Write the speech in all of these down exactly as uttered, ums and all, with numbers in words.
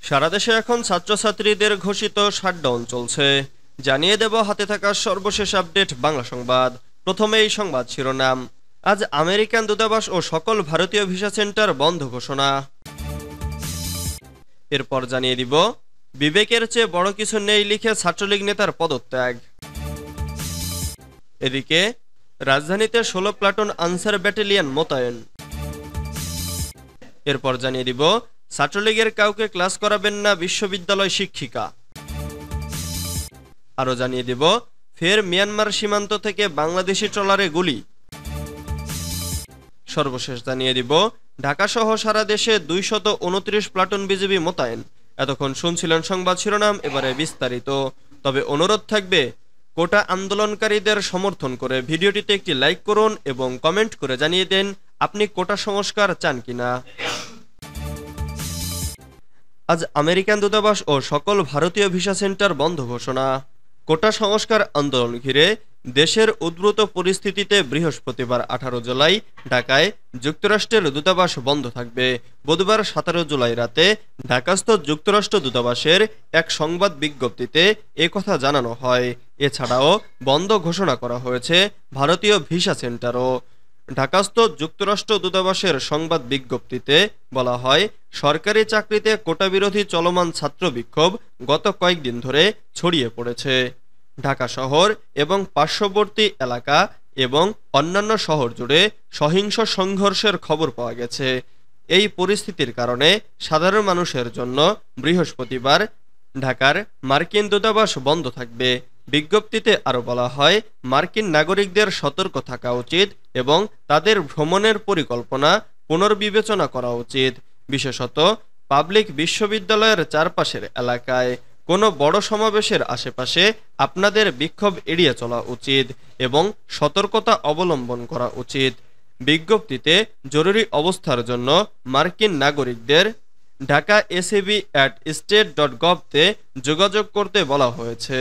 সারা দেশে এখন ছাত্রছাত্রীদের ঘোষিত শাটডাউন চলছে। জানিয়ে দেব হাতে থাকা সর্বশেষ আপডেট বাংলা সংবাদ। প্রথমে এই সংবাদ শিরোনাম। আজ আমেরিকান দূতাবাস ও সকল ভারতীয় ভিসা সেন্টার বন্ধ ঘোষণা। এরপর জানিয়ে দিব বিবেকের চেয়ে বড় কিছু নেই লিখে ছাত্রলীগ নেতার পদত্যাগ। এদিকে রাজধানীতে ষোলো প্লাটুন আনসার ব্যাটালিয়ন মোতায়েন। এরপর জানিয়ে দিব ছাত্রলীগের কাউকে ক্লাস করাবেন না বিশ্ববিদ্যালয় শিক্ষিকা। আরো জানিয়ে দিব ফের মিয়ানমার সীমান্ত থেকে বাংলাদেশি ট্রলারে গুলি। সর্বশেষ জানিয়ে দিব ঢাকা সহ সারা দেশে দুইশত উনত্রিশ প্লাটুন বিজিবি মোতায়েন। এতক্ষণ শুনছিলেন সংবাদ শিরোনাম, এবারে বিস্তারিত। তবে অনুরোধ থাকবে কোটা আন্দোলনকারীদের সমর্থন করে ভিডিওটিতে একটি লাইক করুন এবং কমেন্ট করে জানিয়ে দেন আপনি কোটা সংস্কার চান কিনা। আজ আমেরিকান দূতাবাস ও সকল ভারতীয় ভিসা সেন্টার বন্ধ ঘোষণা। কোটা সংস্কার আন্দোলন ঘিরে দেশের উদ্ভূত পরিস্থিতিতে বৃহস্পতিবার আঠারো জুলাই ঢাকায় যুক্তরাষ্ট্রের দূতাবাস বন্ধ থাকবে। বুধবার সতেরো জুলাই রাতে ঢাকাস্থ যুক্তরাষ্ট্র দূতাবাসের এক সংবাদ বিজ্ঞপ্তিতে একথা জানানো হয়। এছাড়াও বন্ধ ঘোষণা করা হয়েছে ভারতীয় ভিসা সেন্টারও। ঢাকাস্থ যুক্তরাষ্ট্র দূতাবাসের সংবাদ বিজ্ঞপ্তিতে বলা হয়, সরকারি চাকরিতে কোটা বিরোধী চলমান ছাত্র বিক্ষোভ গত কয়েকদিন ধরে ছড়িয়ে পড়েছে। ঢাকা শহর এবং পার্শ্ববর্তী এলাকা এবং অন্যান্য শহর জুড়ে সহিংস সংঘর্ষের খবর পাওয়া গেছে। এই পরিস্থিতির কারণে সাধারণ মানুষের জন্য বৃহস্পতিবার ঢাকার মার্কিন দূতাবাস বন্ধ থাকবে। বিজ্ঞপ্তিতে আরো বলা হয়, মার্কিন নাগরিকদের সতর্ক থাকা উচিত এবং তাদের ভ্রমণের পরিকল্পনা পুনর্বিবেচনা করা উচিত। বিশেষত পাবলিক বিশ্ববিদ্যালয়ের চারপাশের এলাকায় কোনো বড় সমাবেশের আশেপাশে আপনাদের বিক্ষোভ এড়িয়ে চলা উচিত এবং সতর্কতা অবলম্বন করা উচিত। বিজ্ঞপ্তিতে জরুরি অবস্থার জন্য মার্কিন নাগরিকদের Dhaka ACB at state dot gov তে যোগাযোগ করতে বলা হয়েছে।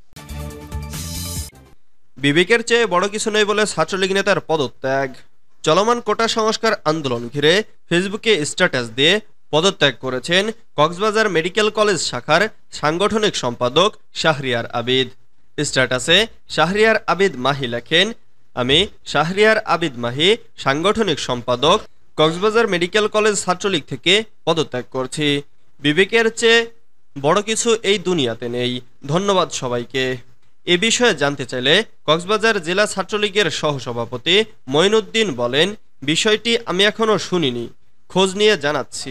বিবেকের চেয়ে বড় কিছু নেই বলে ছাত্রলীগ নেতার পদত্যাগ। চলমান কোটা সংস্কার আন্দোলন ঘিরে ফেসবুকে স্ট্যাটাস দিয়ে পদত্যাগ করেছেন কক্সবাজার মেডিকেল কলেজ শাখার সাংগঠনিক সম্পাদক শাহরিয়ার আবিদ। স্ট্যাটাসে শাহরিয়ার আবিদ মাহি লেখেন, আমি শাহরিয়ার আবিদ মাহি, সাংগঠনিক সম্পাদক, কক্সবাজার মেডিকেল কলেজ ছাত্রলীগ থেকে পদত্যাগ করছি। বিবেকের চেয়ে বড় কিছু এই দুনিয়াতে নেই। ধন্যবাদ সবাইকে। এ বিষয়ে জানতে চাইলে কক্সবাজার জেলা ছাত্রলীগের সহসভাপতি মঈনুদ্দিন বলেন, বিষয়টি আমি এখনো শুনিনি, খোঁজ নিয়ে জানাচ্ছি।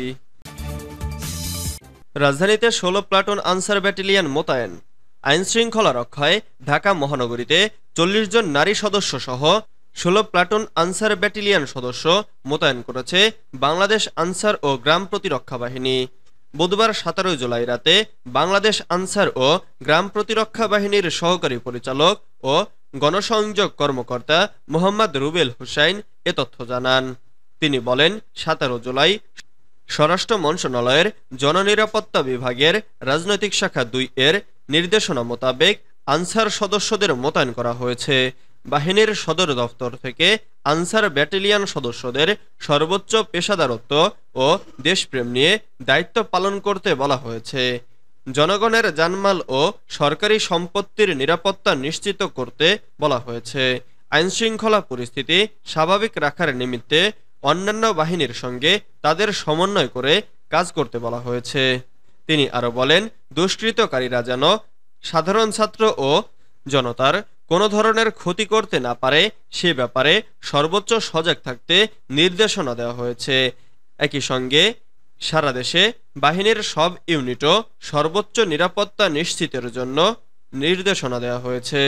রাজধানীতে ষোলো প্লাটুন আনসার ব্যাটালিয়ন মোতায়েন। আইন শৃঙ্খলা রক্ষায় ঢাকা মহানগরীতে চল্লিশ জন নারী সদস্য সহ ষোলো প্লাটুন আনসার ব্যাটালিয়ন সদস্য মোতায়েন করেছে বাংলাদেশ আনসার ও গ্রাম প্রতিরক্ষা বাহিনী। বুধবার সতেরো জুলাই রাতে বাংলাদেশ আনসার ও গ্রাম প্রতিরক্ষা বাহিনীর সহকারী পরিচালক ও গণসংযোগ কর্মকর্তা মোহাম্মদ রুবেল হুসাইন এ তথ্য জানান। তিনি বলেন, সতেরো জুলাই স্বরাষ্ট্র মন্ত্রণালয়ের জননিরাপত্তা বিভাগের রাজনৈতিক শাখা দুই এর নির্দেশনা মোতাবেক আনসার সদস্যদের মোতায়েন করা হয়েছে। বাহিনীর সদর দফতর থেকে আনসার ব্যাটালিয়ন সদস্যদের সর্বোচ্চ পেশাদারত্ব ও দেশপ্রেম নিয়ে দায়িত্ব পালন করতে বলা হয়েছে। জনগণের জানমাল ও সরকারি সম্পত্তির নিরাপত্তা নিশ্চিত করতে বলা হয়েছে। আইনশৃঙ্খলা পরিস্থিতি স্বাভাবিক রাখার নিমিত্তে অন্যান্য বাহিনীর সঙ্গে তাদের সমন্বয় করে কাজ করতে বলা হয়েছে। তিনি আরো বলেন, দুষ্কৃতকারীরা যেন সাধারণ ছাত্র ও জনতার কোনো ধরনের ক্ষতি করতে না পারে সে ব্যাপারে সর্বোচ্চ সজাগ থাকতে নির্দেশনা দেওয়া হয়েছে। একই সঙ্গে সারা দেশে বাহিনীর সব ইউনিটও সর্বোচ্চ নিরাপত্তা নিশ্চিতের জন্য নির্দেশনা দেওয়া হয়েছে।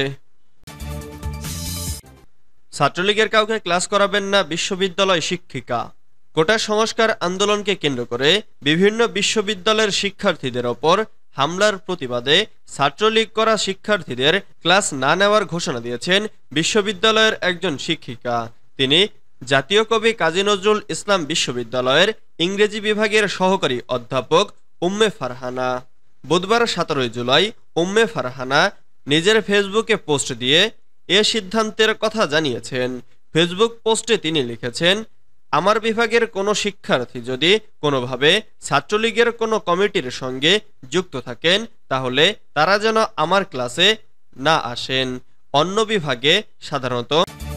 ছাত্রলীগের কাউকে ক্লাস করাবেন না বিশ্ববিদ্যালয় শিক্ষিকা। কোটা সংস্কার আন্দোলনকে কেন্দ্র করে বিভিন্ন বিশ্ববিদ্যালয়ের শিক্ষার্থীদের ওপর হামলার প্রতিবাদে ছাত্রলীগ করা শিক্ষার্থীদের ক্লাস না নেওয়ার ঘোষণা দিয়েছেন বিশ্ববিদ্যালয়ের একজন শিক্ষিকা। তিনি জাতীয় কবি কাজী নজরুল ইসলাম বিশ্ববিদ্যালয়ের ইংরেজি বিভাগের সহকারী অধ্যাপক উম্মে ফারহানা। বুধবার সতেরোই জুলাই উম্মে ফারহানা নিজের ফেসবুকে পোস্ট দিয়ে এ সিদ্ধান্তের কথা জানিয়েছেন। ফেসবুক পোস্টে তিনি লিখেছেন, আমার বিভাগের কোনো শিক্ষার্থী যদি কোনোভাবে ছাত্রলীগের কোনো কমিটির সঙ্গে যুক্ত থাকেন তাহলে তারা যেন আমার ক্লাসে না আসেন। অন্য বিভাগে সাধারণত।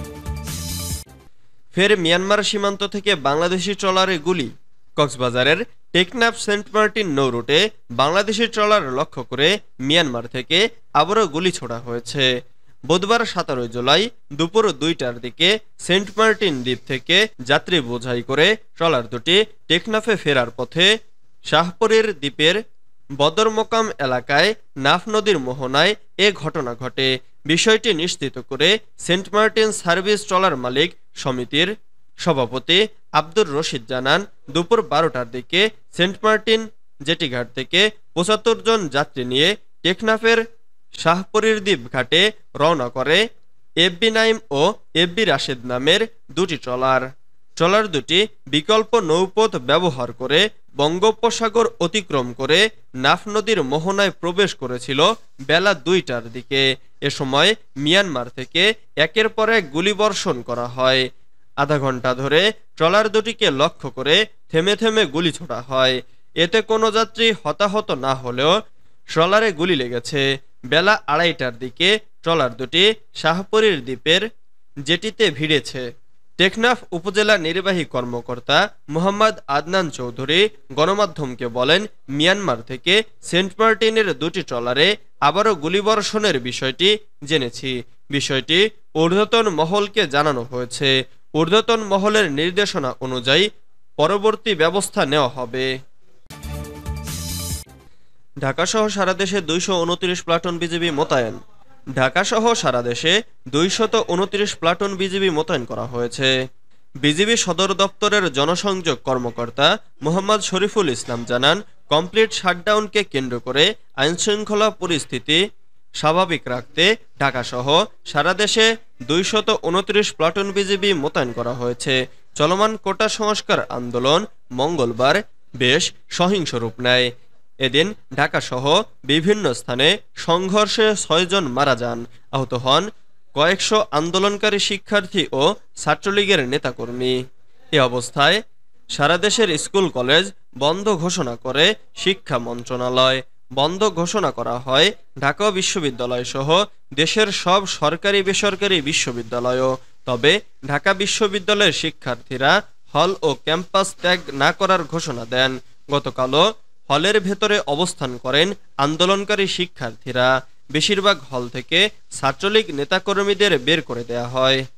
ফের মিয়ানমার সীমান্ত থেকে বাংলাদেশি ট্রলারে গুলি। কক্সবাজারের টেকনাফ সেন্ট মার্টিন নৌ রুটে বাংলাদেশি ট্রলার লক্ষ্য করে মিয়ানমার থেকে আবারও গুলি ছোড়া হয়েছে। বুধবার সতেরোই জুলাই দুপুর দুইটার দিকে সেন্ট মার্টিন দ্বীপ থেকে যাত্রী বোঝাই করে ট্রলার দুটি টেকনাফে ফেরার পথে শাহপরীর দ্বীপের বদরমোকাম এলাকায় নাফ নদীর মোহনায় এ ঘটনা ঘটে। বিষয়টি নিশ্চিত করে সেন্ট মার্টিন সার্ভিস ট্রলার মালিক সমিতির সভাপতি আব্দুর রশিদ জানান, দুপুর বারোটার দিকে সেন্ট মার্টিন জেটিঘাট থেকে পঁচাত্তর জন যাত্রী নিয়ে টেকনাফের শাহপরীর দ্বীপ ঘাটে রওনা করে এফবি নাইম ও এফবি রাশেদ নামের দুটি ট্রলার। ট্রলার দুটি বিকল্প নৌপথ ব্যবহার করে বঙ্গোপসাগর অতিক্রম করে নাফ নদীর মোহনায় প্রবেশ করেছিল বেলা দুইটার দিকে। এ সময় মিয়ানমার থেকে একের পর এক গুলিবর্ষণ করা হয়। আধা ঘন্টা ধরে ট্রলার দুটিকে লক্ষ্য করে থেমে থেমে গুলি ছোড়া হয়। এতে কোনো যাত্রী হতাহত না হলেও ট্রলারে গুলি লেগেছে। বেলা আড়াইটার দিকে ট্রলার দুটি শাহপরীর দ্বীপের জেটিতে ভিড়েছে। টেকনাফ উপজেলা নির্বাহী কর্মকর্তা মোহাম্মদ আদনান চৌধুরী গণমাধ্যমকে বলেন, মিয়ানমার থেকে সেন্ট মার্টিনের দুটি ট্রলারে আবারও গুলিবর্ষণের বিষয়টি জেনেছি। বিষয়টি ঊর্ধ্বতন মহলকে জানানো হয়েছে। ঊর্ধ্বতন মহলের নির্দেশনা অনুযায়ী পরবর্তী ব্যবস্থা নেওয়া হবে। ঢাকাসহ সারা দেশে দুইশো উনত্রিশ প্লাটুন বিজিবি মোতায়েন। ঢাকাসহ সারা দেশে দুইশত উনত্রিশ প্লাটুন বিজিবি মোতায়েন করা হয়েছে। বিজিবি সদর দপ্তরের জনসংযোগ কর্মকর্তা মোহাম্মদ শরীফুল ইসলাম জানান, কমপ্লিট শাটডাউনকে কেন্দ্র করে আইনশৃঙ্খলা পরিস্থিতি স্বাভাবিক রাখতে ঢাকাসহ সারা দেশে দুইশত উনত্রিশ প্লাটুন বিজিবি মোতায়েন করা হয়েছে। চলমান কোটা সংস্কার আন্দোলন মঙ্গলবার বেশ সহিংস রূপ নেয়। এদিন ঢাকাসহ বিভিন্ন স্থানে সংঘর্ষে ছয়জন মারা যান, আহত হন কয়েকশো আন্দোলনকারী শিক্ষার্থী ও ছাত্রলীগের নেতাকর্মী। এ অবস্থায় সারা দেশের স্কুল কলেজ বন্ধ ঘোষণা করে শিক্ষা মন্ত্রণালয়। বন্ধ ঘোষণা করা হয় ঢাকা বিশ্ববিদ্যালয় সহ দেশের সব সরকারি বেসরকারি বিশ্ববিদ্যালয়ও। তবে ঢাকা বিশ্ববিদ্যালয়ের শিক্ষার্থীরা হল ও ক্যাম্পাস ত্যাগ না করার ঘোষণা দেন। গতকালও হলের ভেতরে অবস্থান করেন আন্দোলনকারী শিক্ষার্থীরা। বেশিরভাগ হল থেকে ছাত্রলীগ নেতাকর্মীদের বের করে দেয়া হয়।